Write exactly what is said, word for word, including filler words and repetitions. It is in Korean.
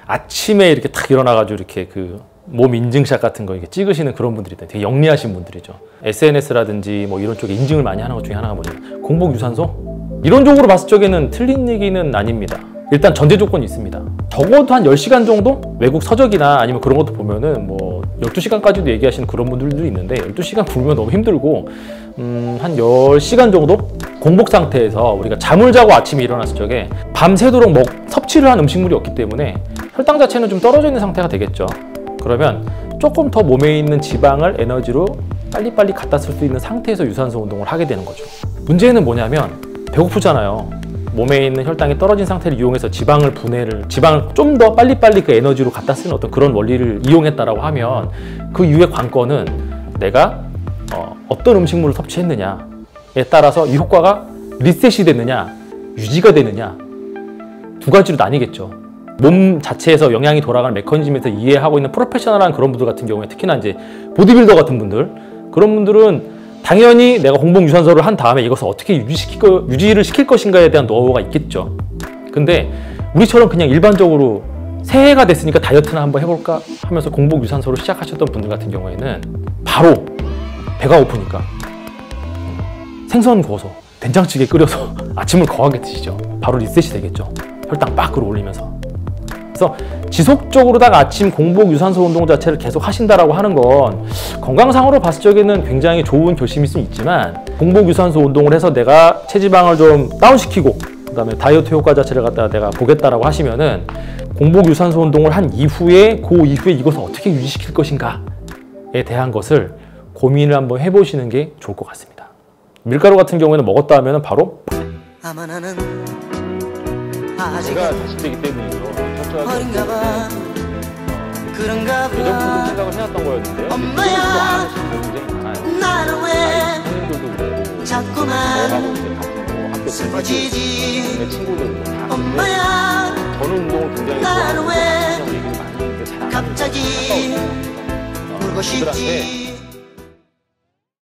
아침에 이렇게 탁 일어나가지고 이렇게 그 몸 인증샷 같은 거 이렇게 찍으시는 그런 분들이 되게 영리하신 분들이죠. 에스엔에스라든지 뭐 이런 쪽에 인증을 많이 하는 것 중에 하나가 뭐냐면 공복 유산소? 이론적으로 봤을 적에는 틀린 얘기는 아닙니다. 일단 전제 조건이 있습니다. 적어도 한 열 시간 정도? 외국 서적이나 아니면 그런 것도 보면은 뭐 열두 시간까지도 얘기하시는 그런 분들도 있는데 열두 시간 굶으면 너무 힘들고 음, 한 열 시간 정도 공복 상태에서 우리가 잠을 자고 아침에 일어났을 적에 밤새도록 먹, 섭취를 한 음식물이 없기 때문에 혈당 자체는 좀 떨어져 있는 상태가 되겠죠. 그러면 조금 더 몸에 있는 지방을 에너지로 빨리빨리 갖다 쓸 수 있는 상태에서 유산소 운동을 하게 되는 거죠. 문제는 뭐냐면 배고프잖아요. 몸에 있는 혈당이 떨어진 상태를 이용해서 지방을 분해를, 지방을 좀 더 빨리빨리 그 에너지로 갖다 쓰는 어떤 그런 원리를 이용했다라고 하면 그 이후의 관건은 내가 어, 어떤 음식물을 섭취했느냐에 따라서 이 효과가 리셋이 됐느냐, 유지가 되느냐 두 가지로 나뉘겠죠. 몸 자체에서 영양이 돌아가는 메커니즘에서 이해하고 있는 프로페셔널한 그런 분들 같은 경우에 특히나 이제 보디빌더 같은 분들 그런 분들은 당연히 내가 공복 유산소를 한 다음에 이것을 어떻게 유지시킬 거, 유지를 시킬 것인가에 대한 노하우가 있겠죠. 근데 우리처럼 그냥 일반적으로 새해가 됐으니까 다이어트나 한번 해볼까 하면서 공복 유산소를 시작하셨던 분들 같은 경우에는 바로 배가 고프니까 생선 구워서 된장찌개 끓여서 아침을 거하게 드시죠. 바로 리셋이 되겠죠. 혈당 빡 끌어올리면서. 그래서 지속적으로다가 아침 공복 유산소 운동 자체를 계속 하신다라고 하는 건 건강상으로 봤을 적에는 굉장히 좋은 결심일 수 있지만 공복 유산소 운동을 해서 내가 체지방을 좀 다운시키고 그 다음에 다이어트 효과 자체를 갖다가 내가 보겠다라고 하시면은 공복 유산소 운동을 한 이후에 그 이후에 이것을 어떻게 유지시킬 것인가에 대한 것을 고민을 한번 해보시는 게 좋을 것 같습니다. 밀가루 같은 경우에는 먹었다 하면 바로 아마 나는 제가 자식되기 때문이죠. 어린가봐 그런가봐 예전부터 생각을 해왔던 거였는데 엄마야 나는 왜 자꾸만 슬퍼지지 엄마야 저는 운동을 굉장히 나는 왜 좋아하고 갑자기 울고 싶지